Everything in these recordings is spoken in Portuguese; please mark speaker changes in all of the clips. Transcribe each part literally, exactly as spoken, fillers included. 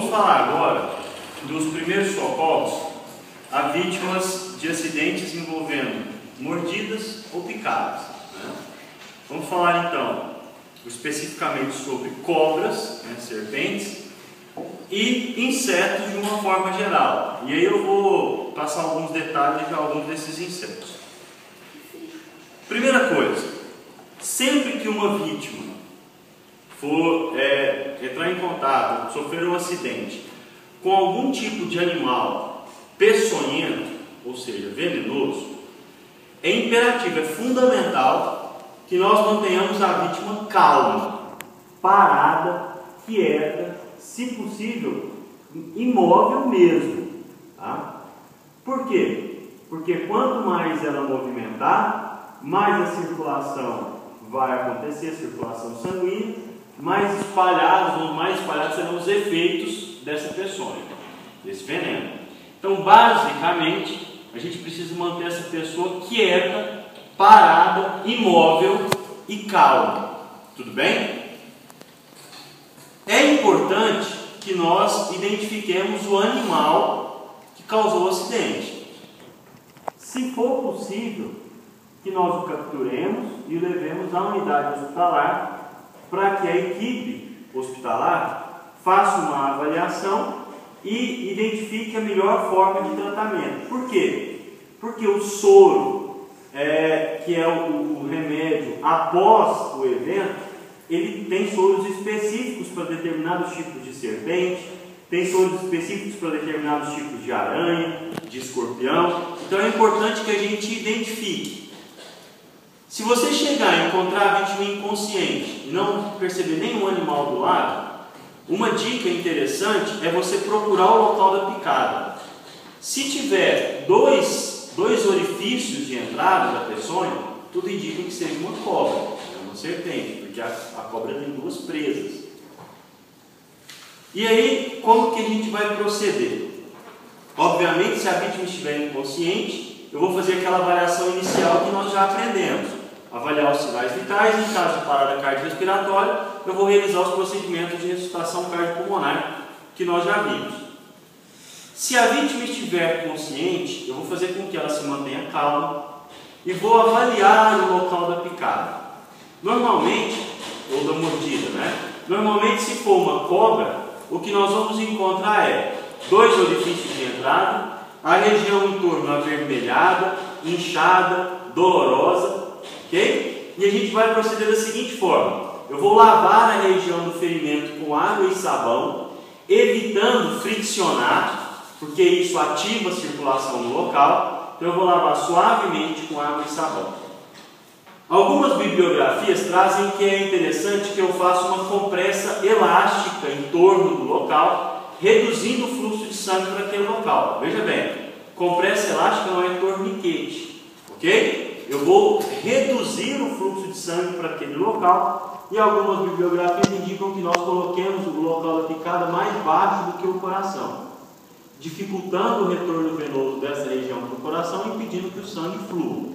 Speaker 1: Vamos falar agora dos primeiros socorros a vítimas de acidentes envolvendo mordidas ou picadas, né? Vamos falar então especificamente sobre cobras, né, serpentes e insetos de uma forma geral. E aí eu vou passar alguns detalhes de alguns desses insetos. Primeira coisa, sempre que uma vítima for é, entrar em contato, sofrer um acidente com algum tipo de animal peçonhento, ou seja, venenoso, é imperativo, é fundamental que nós mantenhamos a vítima calma, parada, quieta, se possível, imóvel mesmo. Tá? Por quê? Porque quanto mais ela movimentar, mais a circulação vai acontecer, a circulação sanguínea, mais espalhados ou mais espalhados serão os efeitos dessa peçonha, desse veneno. Então, basicamente, a gente precisa manter essa pessoa quieta, parada, imóvel e calma. Tudo bem? É importante que nós identifiquemos o animal que causou o acidente. Se for possível, que nós o capturemos e o levemos à unidade hospitalar para que a equipe hospitalar faça uma avaliação e identifique a melhor forma de tratamento. Por quê? Porque o soro, é, que é o, o remédio após o evento, ele tem soros específicos para determinados tipos de serpente, tem soros específicos para determinados tipos de aranha, de escorpião. Então é importante que a gente identifique. Se você chegar e encontrar a vítima inconsciente e não perceber nenhum animal do lado, uma dica interessante é você procurar o local da picada. Se tiver dois, dois orifícios de entrada da peçonha, tudo indica que seja uma cobra, uma serpente, porque a, a cobra tem duas presas. E aí, como que a gente vai proceder? Obviamente, se a vítima estiver inconsciente, eu vou fazer aquela avaliação inicial que nós já aprendemos. Avaliar os sinais vitais, em caso de parada cardiorrespiratória, eu vou realizar os procedimentos de ressuscitação cardiopulmonar que nós já vimos. Se a vítima estiver consciente, eu vou fazer com que ela se mantenha calma e vou avaliar o local da picada. Normalmente, ou da mordida, né? Normalmente, se for uma cobra, o que nós vamos encontrar é dois orifícios de entrada, a região em torno avermelhada, inchada, dolorosa. Okay? E a gente vai proceder da seguinte forma: eu vou lavar a região do ferimento com água e sabão, evitando friccionar, porque isso ativa a circulação no local. Então eu vou lavar suavemente com água e sabão. Algumas bibliografias trazem que é interessante que eu faça uma compressa elástica em torno do local, reduzindo o fluxo de sangue para aquele local. Veja bem, compressa elástica não é torniquete, ok? Eu vou reduzir o fluxo de sangue para aquele local e algumas bibliografias indicam que nós coloquemos o local da picada mais baixo do que o coração, dificultando o retorno venoso dessa região para o coração e impedindo que o sangue flua.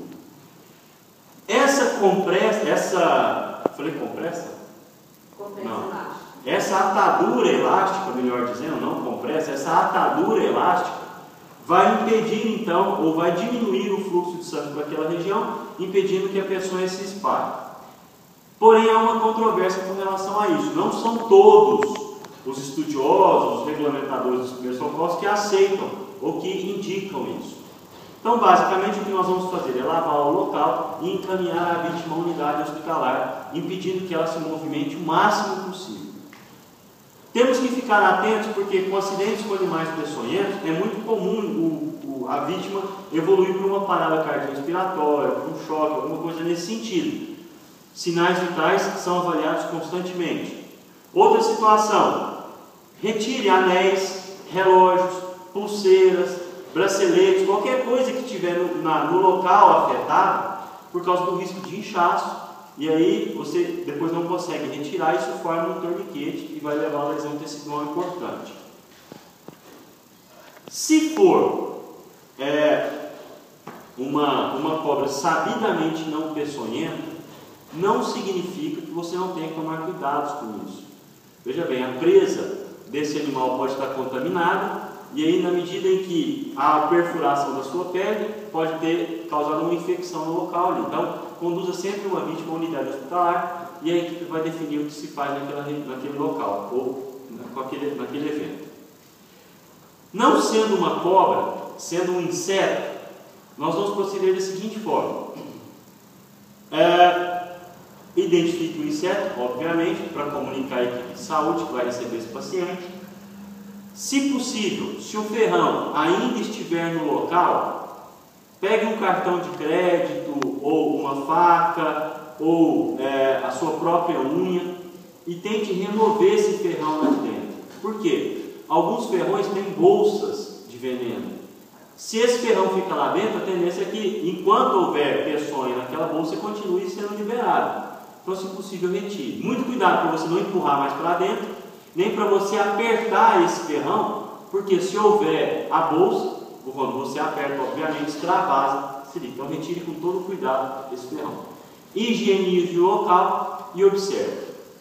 Speaker 1: Essa compressa, essa, falei compressa?
Speaker 2: Compressa
Speaker 1: não.
Speaker 2: elástica.
Speaker 1: Essa atadura elástica, melhor dizendo, não compressa, essa atadura elástica vai impedir então, ou vai diminuir o fluxo de sangue para aquela região, impedindo que a peçonha se espalhe. Porém, há uma controvérsia com relação a isso. Não são todos os estudiosos, os regulamentadores dos primeiros socorros que aceitam ou que indicam isso. Então, basicamente, o que nós vamos fazer é lavar o local e encaminhar a vítima à unidade hospitalar, impedindo que ela se movimente o máximo possível. Temos que ficar atentos porque com acidentes com animais peçonhentos é muito comum o, o, a vítima evoluir para uma parada cardiorrespiratória, para um choque, alguma coisa nesse sentido. Sinais vitais são avaliados constantemente. Outra situação, retire anéis, relógios, pulseiras, braceletes, qualquer coisa que tiver no, na, no local afetado por causa do risco de inchaço. E aí você depois não consegue retirar, isso forma um torniquete e vai levar a lesão tecidual importante. Se for é, uma, uma cobra sabidamente não peçonhenta, não significa que você não tenha que tomar cuidados com isso. Veja bem, a presa desse animal pode estar contaminada, e aí, na medida em que a perfuração da sua pele pode ter causado uma infecção no local ali. Então, conduza sempre uma vítima à unidade hospitalar e a equipe vai definir o que se faz naquela, naquele local ou naquele, naquele evento. Não sendo uma cobra, sendo um inseto, nós vamos proceder da seguinte forma. É, identifique o inseto, obviamente, para comunicar a equipe de saúde que vai receber esse paciente. Se possível, se o ferrão ainda estiver no local, pegue um cartão de crédito ou uma faca ou é, a sua própria unha e tente remover esse ferrão lá de dentro. Por quê? Alguns ferrões têm bolsas de veneno. Se esse ferrão fica lá dentro, a tendência é que, enquanto houver peçonha naquela bolsa, continue sendo liberado. Então, se possível, retire. Muito cuidado para você não empurrar mais para dentro, nem para você apertar esse ferrão, porque se houver a bolsa, quando você aperta, obviamente, extravasa. Então, retire com todo cuidado esse ferrão. Higienize o local e observe.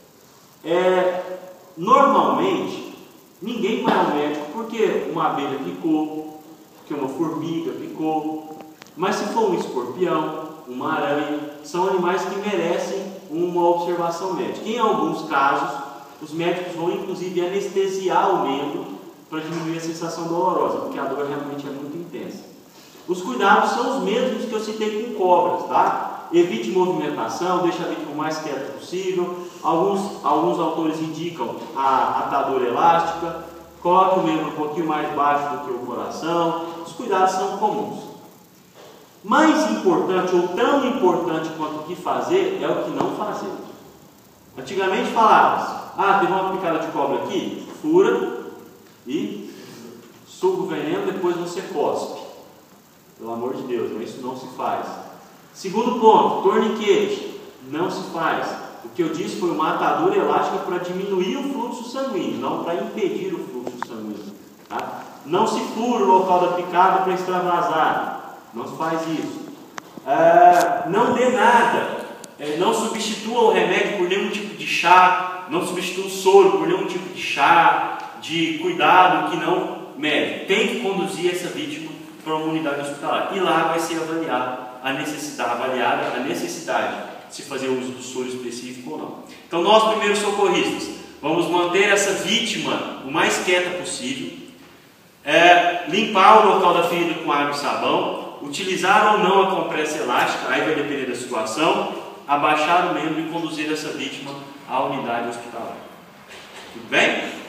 Speaker 1: É, normalmente, ninguém vai ao médico porque uma abelha picou, porque uma formiga picou, mas se for um escorpião, uma aranha, são animais que merecem uma observação médica. Em alguns casos, os médicos vão inclusive anestesiar o membro para diminuir a sensação dolorosa, porque a dor realmente é muito intensa. Os cuidados são os mesmos que eu citei com cobras, tá? Evite movimentação, deixe a vítima o mais quieta possível. Alguns, alguns autores indicam a atadura elástica, coloque o membro um pouquinho mais baixo do que o coração. Os cuidados são comuns. Mais importante, ou tão importante quanto o que fazer, é o que não fazer. Antigamente falava-se, ah, teve uma picada de cobra aqui, fura e suga o veneno, depois você cospe. Pelo amor de Deus, mas isso não se faz. Segundo ponto, torniquete, não se faz. O que eu disse foi uma atadura elástica para diminuir o fluxo sanguíneo, não para impedir o fluxo sanguíneo. Tá? Não se fura o local da picada para extravasar. Não se faz isso. É, não dê nada. É, não substitua o remédio por nenhum tipo de chá. Não substitua o soro por nenhum tipo de chá, de cuidado que não médico. Tem que conduzir essa vítima para uma unidade hospitalar. E lá vai ser avaliada a necessidade, avaliada a necessidade de se fazer uso do soro específico ou não. Então, nós, primeiros socorristas, vamos manter essa vítima o mais quieta possível. É, limpar o local da ferida com água e sabão. Utilizar ou não a compressa elástica, aí vai depender da situação, abaixar o membro e conduzir essa vítima à unidade hospitalar. Tudo bem?